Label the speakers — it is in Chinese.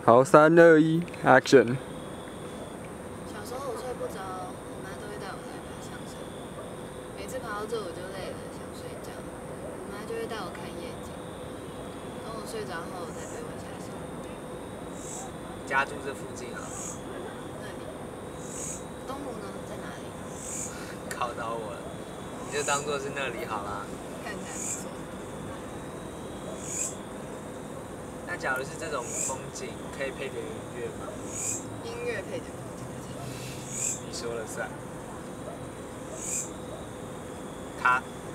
Speaker 1: 好，3、2、1，Action！
Speaker 2: 小时候我睡不着，我妈都会带我来爬象山。每次爬到这我就累了，想睡觉，我妈就会带我看夜景。等我睡着后再陪我下山。
Speaker 3: 家住这附近啊？
Speaker 2: 那里，东湖呢？在哪里？
Speaker 3: 考倒我了，你就当做是那里好啦。
Speaker 2: 看起来不错。
Speaker 3: 那假如是这种风景，可以配点音乐吗？
Speaker 2: 音乐配点风景。
Speaker 3: 你说了算。他。